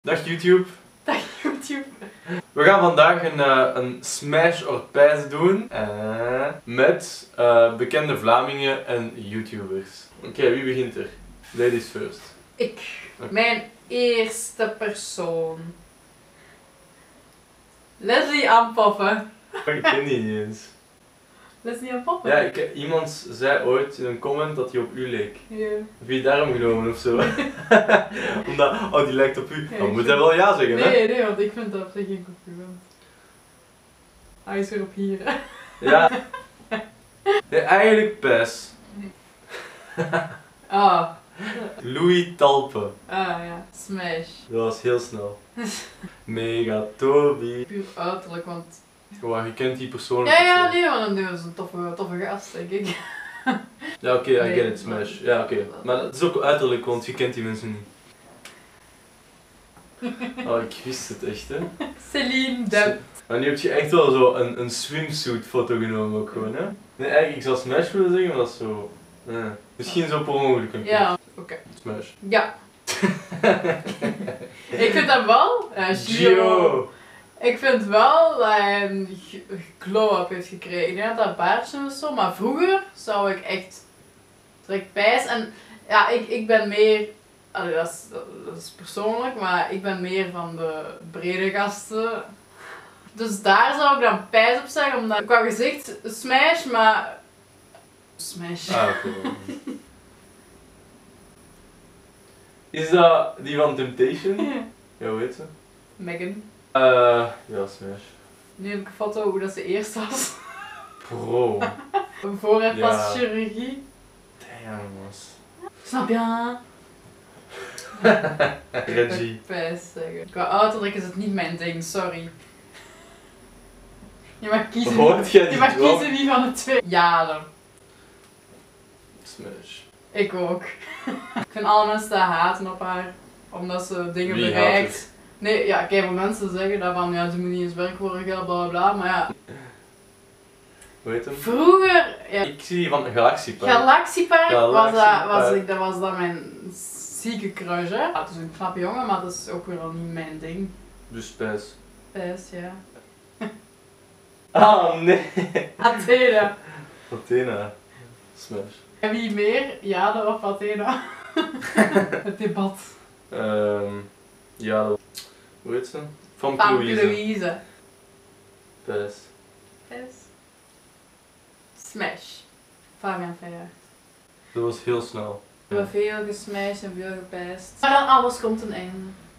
Dag YouTube. Dag YouTube. We gaan vandaag een Smash or Pass doen met bekende Vlamingen en YouTubers. Oké, wie begint er? Ladies first. Ik. Mijn eerste persoon. Leslie Aanpoffen. Ik ken die niet eens. Leslie Aanpoffen? Ja, iemand zei ooit in een comment dat hij op u leek. Ja. Heb je daarom genomen ofzo? Omdat, oh die lijkt op u. Ja, Dan moet hij wel ja zeggen, hè? Nee, want ik vind dat op zich geen compliment. Hij is weer op hier. Ja. Nee, eigenlijk Pass. Ah. Louis Talpe. Ah ja. Smash. Dat was heel snel. Mega Toby. Puur uiterlijk, want... Wow, je kent die persoonlijk. Ja, of zo. nee, want dan is een toffe gast, denk ik. Ja, oké, I Nee, get it, Smash. Ja, oké. Maar het is ook uiterlijk, want je kent die mensen niet. Oh, ik wist het echt, hè. Celine Depp. Maar nu heb je echt wel zo een swimsuit foto genomen ook gewoon, hè. Nee, eigenlijk, ik zou Smash willen zeggen, maar dat is zo... Misschien zo per ongeluk een keer. Ja, oké. Smash. Ja. Ik vind hem wel, Gio! ik vind wel dat hij een glow-up heeft gekregen. Ik denk dat dat baardje was zo, maar vroeger zou ik echt direct pijs. En ja, ik ben meer, allee, dat is persoonlijk, maar ik ben meer van de brede gasten. Dus daar zou ik dan pijs op zeggen, omdat qua gezicht Smash, maar Smash. Ah, oké. Is dat die van Temptation? Ja, hoe heet ze? Megan. Ja, Smash. Nu heb ik een foto hoe dat ze eerst was. Bro. Voor en Ja. pas chirurgie. Damn, was. Snap je? Reggie. Pijs zeggen. Qua uiterlijk is het niet mijn ding, sorry. Je mag kiezen, Hoort jij je mag niet wel? kiezen wie van de twee. Ja, dan. Smash. Ik ook. Ik vind alle mensen dat haten op haar, omdat ze dingen Wie bereikt. haat Nee, ja, kijk, veel mensen zeggen dat van ja, ze moet niet eens werk worden, bla bla bla, maar ja. Hoe heet hem? Vroeger, ja. Ik zie die van Galaxiepark. Galaxiepark Galaxiepark. was dat mijn zieke crush, hè. Ja, het is een knappe jongen, maar dat is ook weer al niet mijn ding. Dus Pijs. Pijs, ja. Ah, nee. Athena. Athena. Smash. En wie meer? Jade of Athena? Het debat. Ja, hoe heet ze? Van Famke Louise. Louise. Pijs. Pijs. Smash. Fabian Feyer. Dat was heel snel. We hebben veel gesmashed en veel gepijst. Maar aan alles komt een einde.